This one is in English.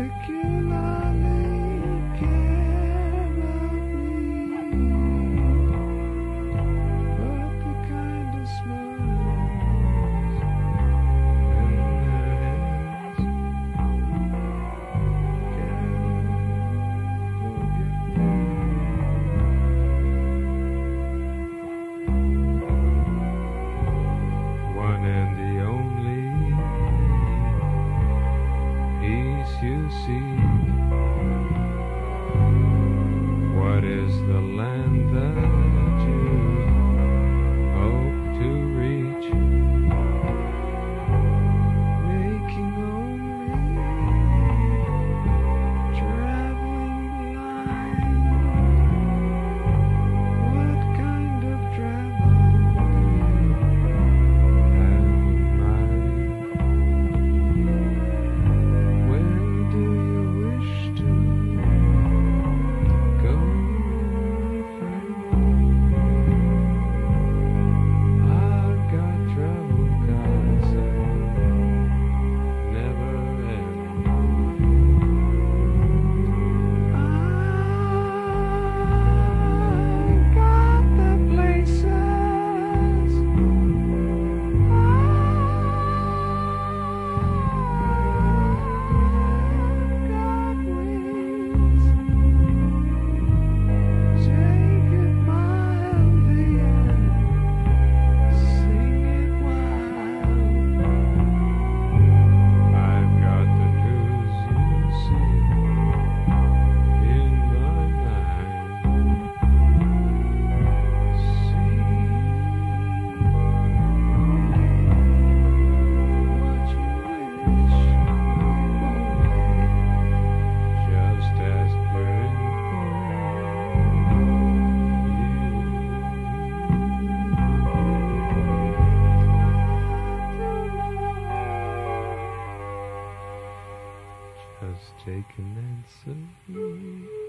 You see, what is the land that you hope to reach? Making only traveling blind. What kind of travel have in mind? Where do you wish to go, friend? I've got travel cards that never end. I've got the places just take an answer.